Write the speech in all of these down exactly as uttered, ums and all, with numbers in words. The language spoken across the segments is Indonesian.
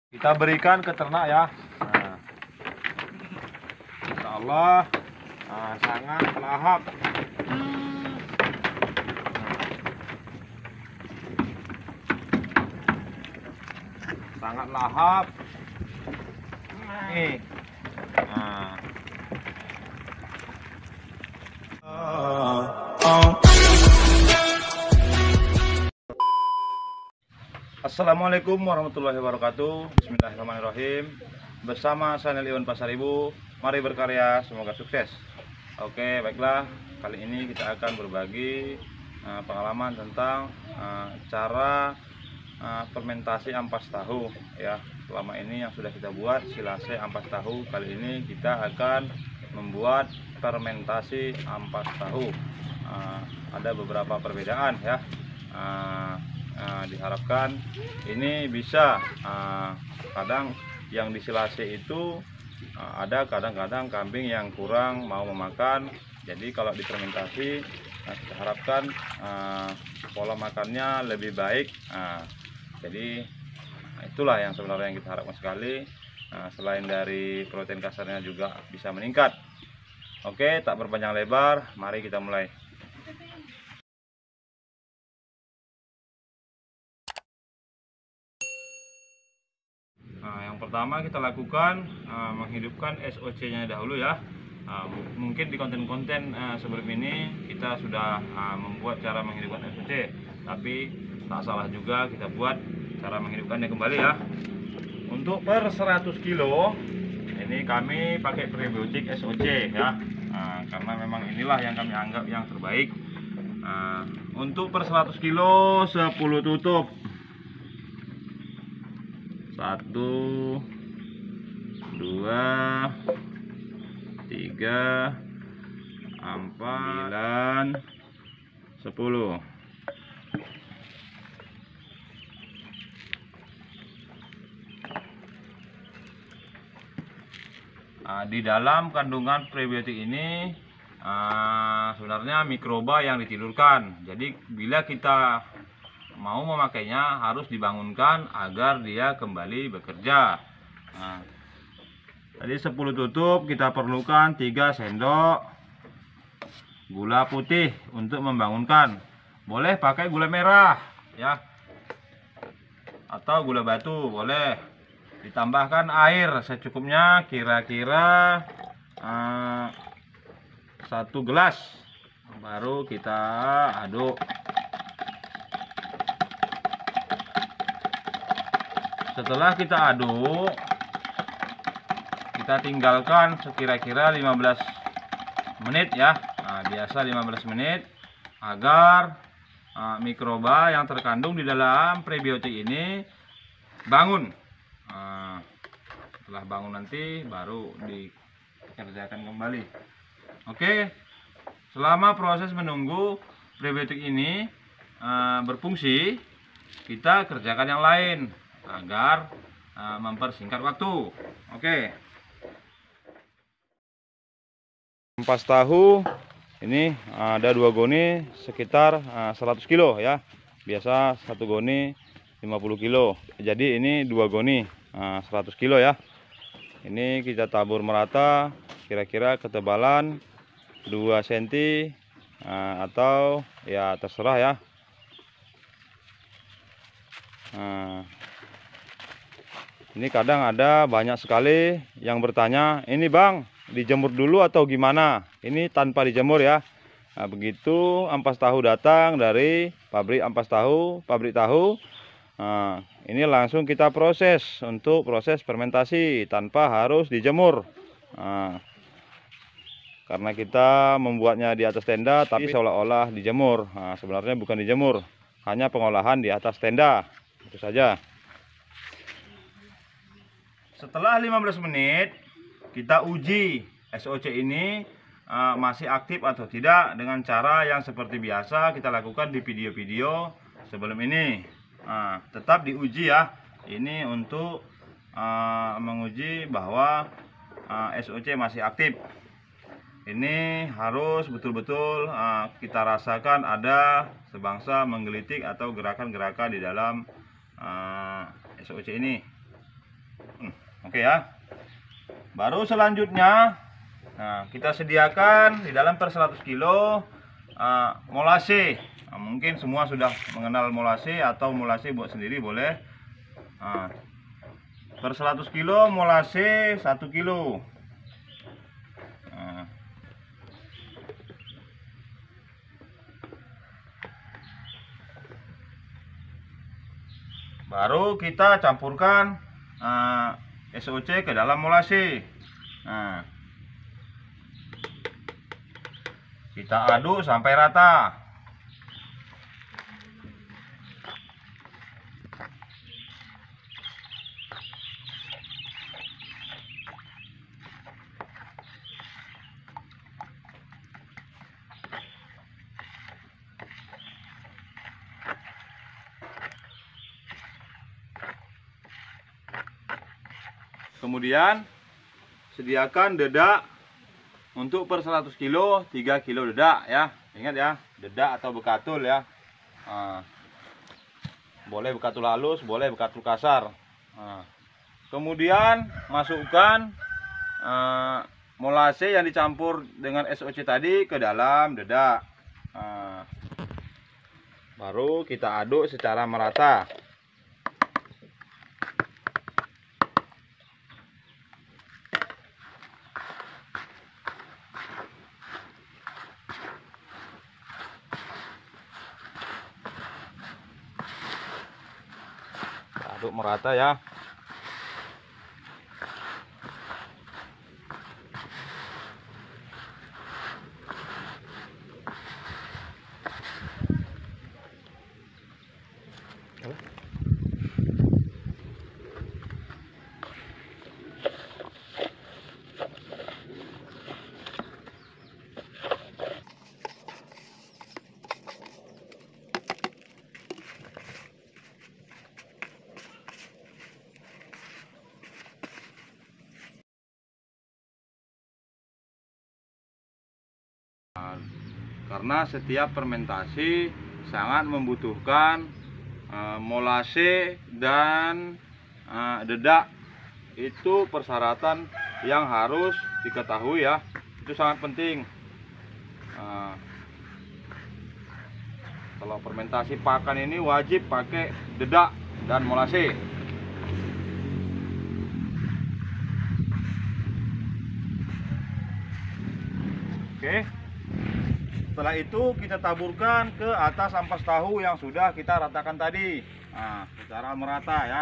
Kita berikan ke ternak ya. Nah, Insya Allah nah, sangat lahap. Sangat lahap. Nih. Nah. Assalamualaikum warahmatullahi wabarakatuh. Bismillahirrahmanirrahim. Bersama channel Iwan Pasaribu, mari berkarya, semoga sukses. Oke, baiklah. Kali ini kita akan berbagi uh, pengalaman tentang uh, cara uh, fermentasi ampas tahu ya. Selama ini yang sudah kita buat silase ampas tahu, kali ini kita akan membuat fermentasi ampas tahu. Uh, ada beberapa perbedaan ya. Uh, Nah, diharapkan ini bisa uh, kadang yang disilase itu uh, ada kadang-kadang kambing yang kurang mau memakan. Jadi kalau difermentasi nah, kita harapkan uh, pola makannya lebih baik. Nah, jadi nah, itulah yang sebenarnya yang kita harapkan sekali. Nah, selain dari protein kasarnya juga bisa meningkat. Oke, tak berpanjang lebar, mari kita mulai. Nah, yang pertama kita lakukan uh, menghidupkan S O C nya dahulu ya. Uh, mungkin di konten-konten uh, sebelum ini kita sudah uh, membuat cara menghidupkan S O C, tapi tak salah juga kita buat cara menghidupkannya kembali ya. Untuk per seratus kilo ini kami pakai prebiotik S O C ya, uh, karena memang inilah yang kami anggap yang terbaik. Uh, untuk per seratus kilo sepuluh tutup. Satu, dua, tiga, empat, sembilan, sepuluh. Nah, di dalam kandungan prebiotik ini uh, sebenarnya mikroba yang ditidurkan. Jadi bila kita mau memakainya harus dibangunkan agar dia kembali bekerja. Nah, tadi sepuluh tutup kita perlukan tiga sendok gula putih untuk membangunkan. Boleh pakai gula merah ya, atau gula batu boleh. Ditambahkan air secukupnya, kira-kira uh, satu gelas. Baru kita aduk. Setelah kita aduk, kita tinggalkan sekira-kira lima belas menit ya. Nah, biasa lima belas menit agar uh, mikroba yang terkandung di dalam prebiotik ini bangun. Nah, setelah bangun nanti baru dikerjakan kembali. Oke, selama proses menunggu prebiotik ini uh, berfungsi, kita kerjakan yang lain agar uh, mempersingkat waktu. Oke. Ampas tahu ini ada dua goni sekitar uh, seratus kilo ya. Biasa satu goni lima puluh kilo. Jadi ini dua goni uh, seratus kilo ya. Ini kita tabur merata, kira-kira ketebalan dua sentimeter uh, atau ya terserah ya. Nah, ini kadang ada banyak sekali yang bertanya, ini bang dijemur dulu atau gimana? Ini tanpa dijemur ya. Nah, begitu ampas tahu datang dari pabrik ampas tahu, pabrik tahu, nah, ini langsung kita proses untuk proses fermentasi tanpa harus dijemur. Nah, karena kita membuatnya di atas tenda tapi seolah-olah dijemur. Nah, sebenarnya bukan dijemur, hanya pengolahan di atas tenda. Itu saja. Setelah lima belas menit kita uji S O C ini uh, masih aktif atau tidak dengan cara yang seperti biasa kita lakukan di video-video sebelum ini. Nah, tetap diuji ya. Ini untuk uh, menguji bahwa uh, S O C masih aktif. Ini harus betul-betul uh, kita rasakan ada sebangsa menggelitik atau gerakan-gerakan di dalam uh, S O C ini. Oke ya. Baru selanjutnya, nah, kita sediakan di dalam per seratus kilo uh, molase. Nah, mungkin semua sudah mengenal molase atau molase buat sendiri boleh. Nah, per seratus kilo molase satu kilo. Nah, baru kita campurkan uh, S O C ke dalam molase. Nah, kita aduk sampai rata. Kemudian sediakan dedak untuk per seratus kilo, tiga kilo dedak ya. Ingat ya, dedak atau bekatul ya. Nah, boleh bekatul halus, boleh bekatul kasar. Nah, kemudian masukkan uh, molase yang dicampur dengan S O C tadi ke dalam dedak. Nah, baru kita aduk secara merata. Aduk merata ya. Karena setiap fermentasi sangat membutuhkan uh, molase dan uh, dedak. Itu persyaratan yang harus diketahui ya. Itu sangat penting. Uh, kalau fermentasi pakan ini wajib pakai dedak dan molase. Oke. Setelah itu kita taburkan ke atas ampas tahu yang sudah kita ratakan tadi. Nah, secara merata ya.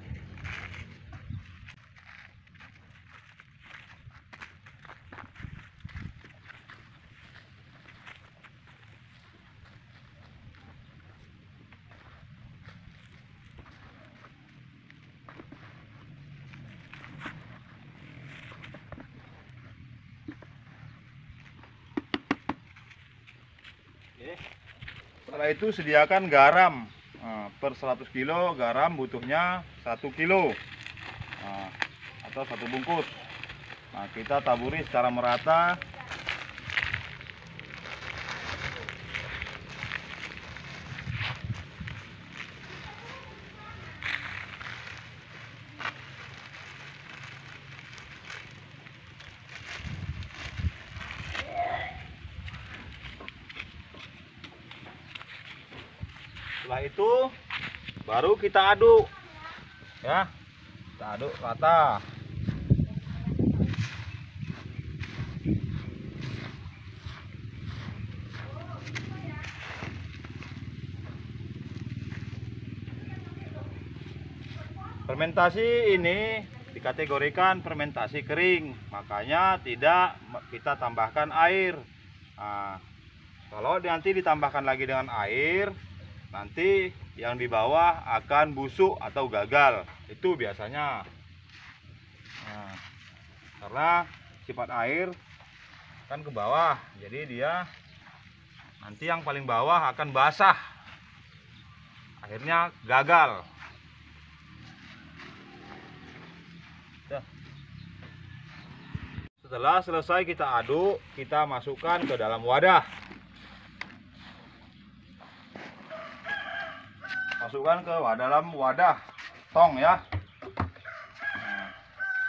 Setelah itu sediakan garam. Nah, per seratus kilo garam butuhnya satu kilo. Nah, atau satu bungkus. Nah, kita taburi secara merata. Setelah itu baru kita aduk ya, kita aduk rata. Fermentasi ini dikategorikan fermentasi kering, makanya tidak kita tambahkan air. Nah, kalau nanti ditambahkan lagi dengan air, nanti yang di bawah akan busuk atau gagal. Itu biasanya. Nah, karena sifat air kan ke bawah, jadi dia nanti yang paling bawah akan basah, akhirnya gagal. Setelah selesai kita aduk, kita masukkan ke dalam wadah. Masukkan ke dalam wadah tong ya. Nah,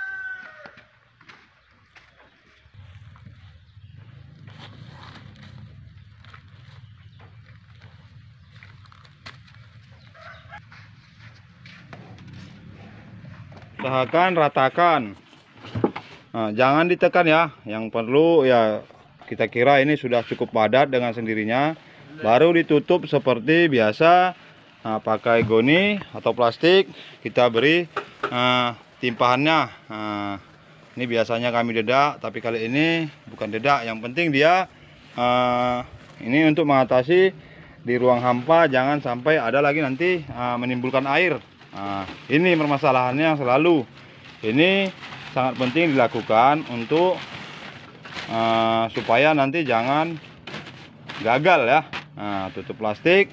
usahakan ratakan. Nah, jangan ditekan ya. Yang perlu ya kita kira ini sudah cukup padat dengan sendirinya. Baru ditutup seperti biasa. Nah, pakai goni atau plastik. Kita beri uh, timpahannya. Nah, ini biasanya kami dedak, tapi kali ini bukan dedak. Yang penting dia uh, ini untuk mengatasi di ruang hampa, jangan sampai ada lagi nanti uh, menimbulkan air. Nah, ini permasalahannya selalu. Ini sangat penting dilakukan untuk uh, supaya nanti jangan gagal ya. Nah, tutup plastik.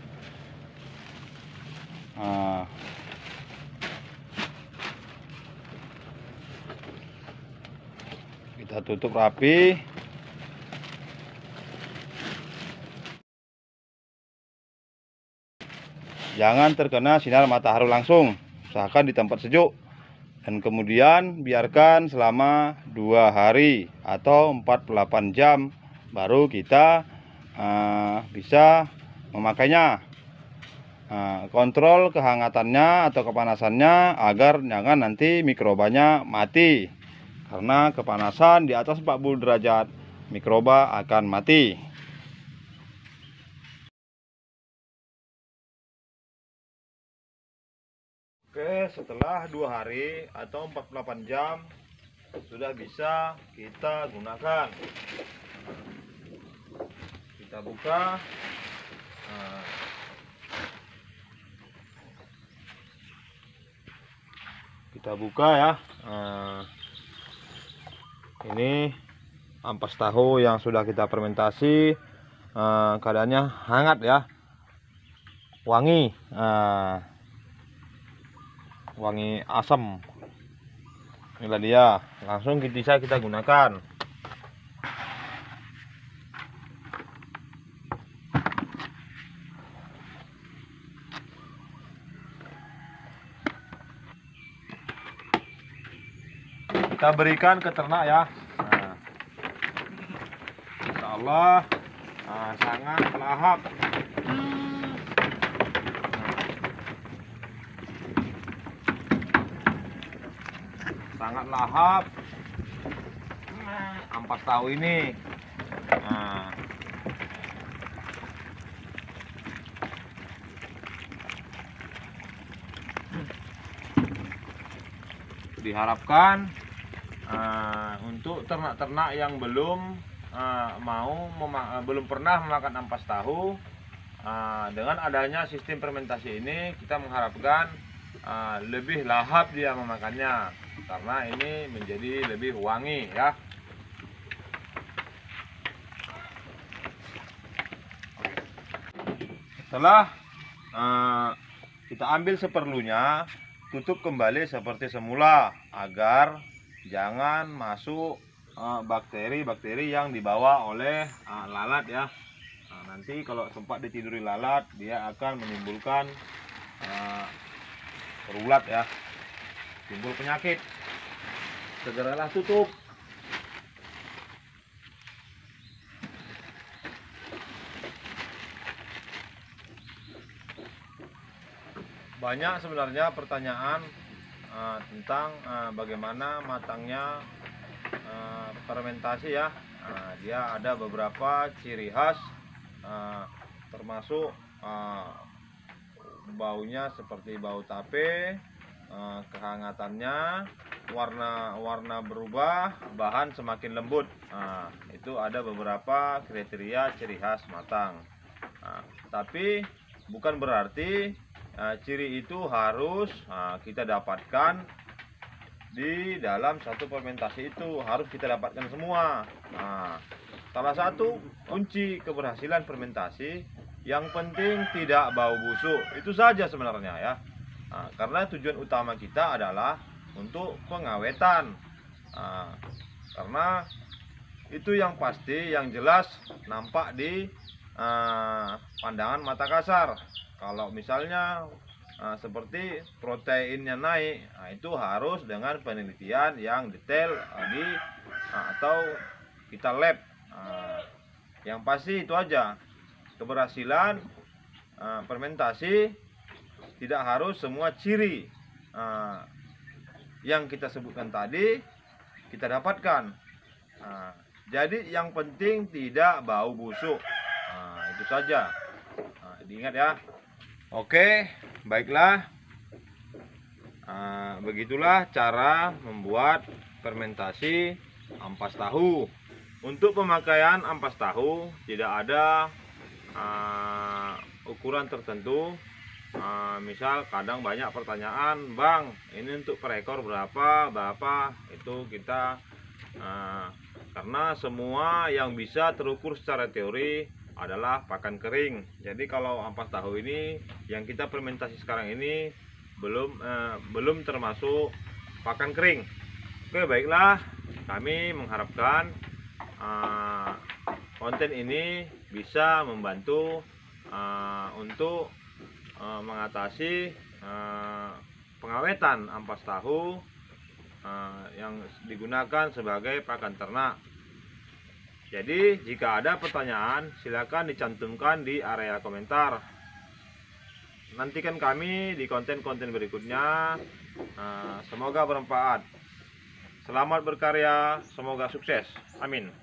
Nah, kita tutup rapi. Jangan terkena sinar matahari langsung, usahakan di tempat sejuk. Dan kemudian biarkan selama dua hari atau empat puluh delapan jam, baru kita uh, bisa memakainya. Uh, kontrol kehangatannya atau kepanasannya agar jangan nanti mikrobanya mati. Karena kepanasan di atas empat puluh derajat, mikroba akan mati. Oke, setelah dua hari atau empat puluh delapan jam sudah bisa kita gunakan. Kita buka. Nah, kita buka ya. Nah, ini ampas tahu yang sudah kita fermentasi. Nah, keadaannya hangat ya, wangi. Nah, wangi asam. Inilah dia, langsung bisa kita gunakan. Kita berikan ke ternak ya. Nah, Insya Allah nah, sangat lahap. Sangat lahap ampas tahu ini. Nah, diharapkan uh, untuk ternak-ternak yang belum uh, mau uh, belum pernah memakan ampas tahu, uh, dengan adanya sistem fermentasi ini kita mengharapkan uh, lebih lahap dia memakannya, karena ini menjadi lebih wangi ya. Setelah uh, kita ambil seperlunya, tutup kembali seperti semula agar jangan masuk bakteri-bakteri uh, yang dibawa oleh uh, lalat ya. Nah, nanti kalau sempat ditiduri lalat, dia akan menimbulkan uh, berulat ya, timbul penyakit. Segeralah tutup. Banyak sebenarnya pertanyaan uh, tentang uh, bagaimana matangnya uh, fermentasi ya. Uh, dia ada beberapa ciri khas, uh, termasuk uh, baunya seperti bau tape, uh, kehangatannya, warna-warna berubah, bahan semakin lembut. Nah, itu ada beberapa kriteria ciri khas matang. Nah, tapi bukan berarti Nah, ciri itu harus nah, kita dapatkan di dalam satu fermentasi itu, harus kita dapatkan semua. Nah, salah satu kunci keberhasilan fermentasi, yang penting tidak bau busuk, itu saja sebenarnya ya. Nah, karena tujuan utama kita adalah untuk pengawetan. Nah, karena itu yang pasti, yang jelas nampak di uh, pandangan mata kasar. Kalau misalnya nah, seperti proteinnya naik, nah, itu harus dengan penelitian yang detail uh, di nah, atau kita lab. Nah, yang pasti itu aja, keberhasilan uh, fermentasi tidak harus semua ciri uh, yang kita sebutkan tadi kita dapatkan. Nah, jadi yang penting tidak bau busuk. Nah, itu saja. Nah, diingat ya. Oke, baiklah. Nah, begitulah cara membuat fermentasi ampas tahu. Untuk pemakaian ampas tahu tidak ada uh, ukuran tertentu. Uh, misal kadang banyak pertanyaan, Bang, ini untuk per ekor berapa, berapa? Itu kita uh, karena semua yang bisa terukur secara teori adalah pakan kering. Jadi kalau ampas tahu ini yang kita fermentasi sekarang ini belum uh, belum termasuk pakan kering. Oke, baiklah, kami mengharapkan Uh, konten ini bisa membantu uh, untuk uh, mengatasi uh, pengawetan ampas tahu uh, yang digunakan sebagai pakan ternak. Jadi jika ada pertanyaan silakan dicantumkan di area komentar. Nantikan kami di konten-konten berikutnya. uh, Semoga bermanfaat. Selamat berkarya, semoga sukses. Amin.